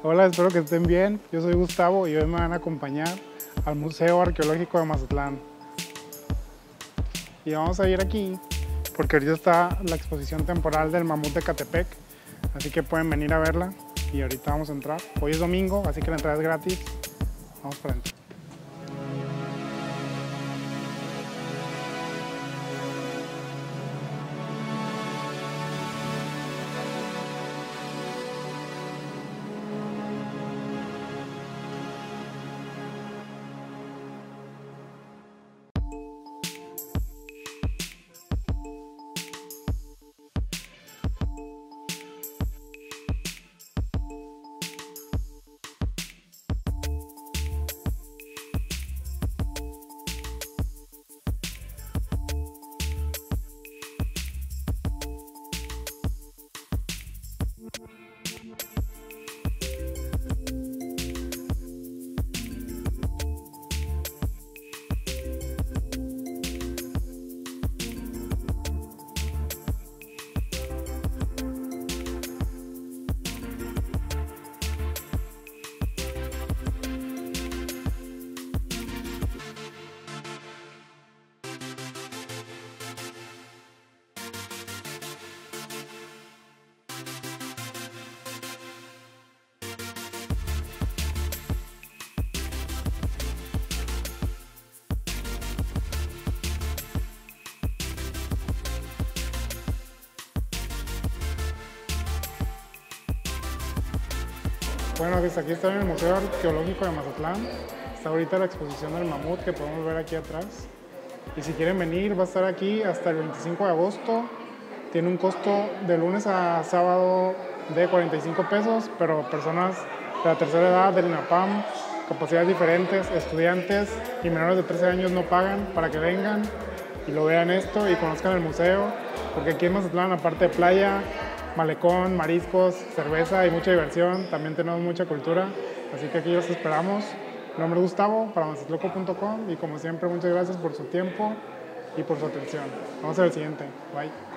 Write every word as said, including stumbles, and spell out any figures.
Hola, espero que estén bien. Yo soy Gustavo y hoy me van a acompañar al Museo Arqueológico de Mazatlán. Y vamos a ir aquí porque ahorita está la exposición temporal del mamut de Catepec, así que pueden venir a verla y ahorita vamos a entrar. Hoy es domingo, así que la entrada es gratis. Vamos para adentro. Bueno, pues aquí está en el Museo Arqueológico de Mazatlán. Está ahorita la exposición del mamut que podemos ver aquí atrás. Y si quieren venir, va a estar aquí hasta el veinticinco de agosto. Tiene un costo de lunes a sábado de cuarenta y cinco pesos, pero personas de la tercera edad, del INAPAM, capacidades diferentes, estudiantes y menores de trece años no pagan para que vengan y lo vean esto y conozcan el museo, porque aquí en Mazatlán, aparte de playa, malecón, mariscos, cerveza y mucha diversión, también tenemos mucha cultura, así que aquí los esperamos. Mi nombre es Gustavo, para mazatloco punto com, y como siempre muchas gracias por su tiempo y por su atención. Vamos a ver el siguiente. Bye.